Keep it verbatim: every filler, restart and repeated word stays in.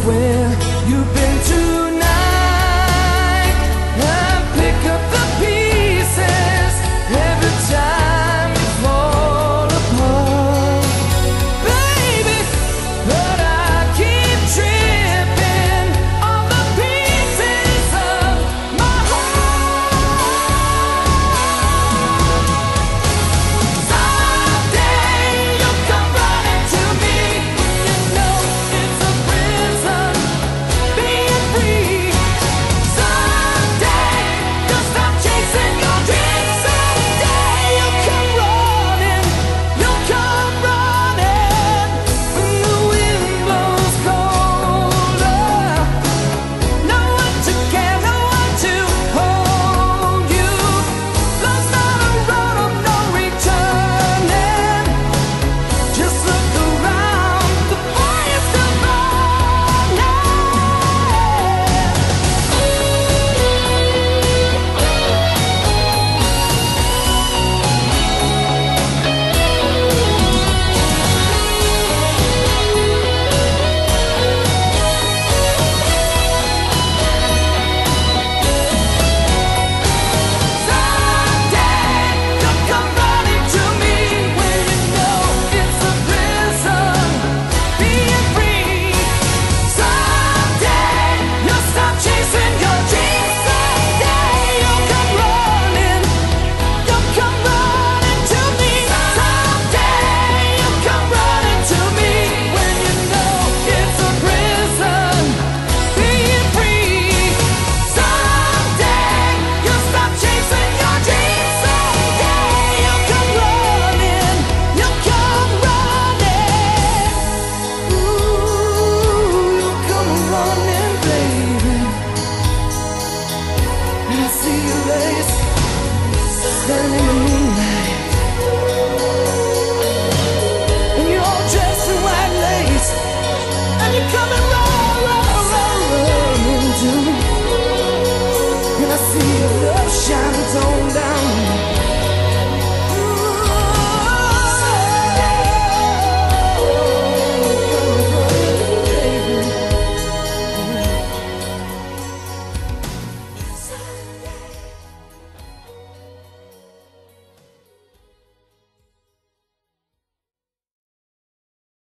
where you've been tonight, and pick up the pieces every time you fall apart, baby. But I keep tripping on the pieces of my heart. Someday you'll come running to me when you know it's a prison being free. Someday you'll stop chasing your dreams. Someday you'll come running, you'll come running when the wind blows colder. No one to care, no one to hold you. Love's not a road of no returning. Just look around, the fire's still burning. Someday you'll come running to me when you know it's a prison being free. Someday you'll stop chasing your dreams. Someday you'll come running, you'll come running to me. Someday you'll come running to me when you know it's a prison being free. Someday you'll stop chasing your dreams. Someday you'll come running, you'll come running. Ooh, you'll come running, baby. And I see your face standing in the moonlight, and you're all dressed in white lace, and you're coming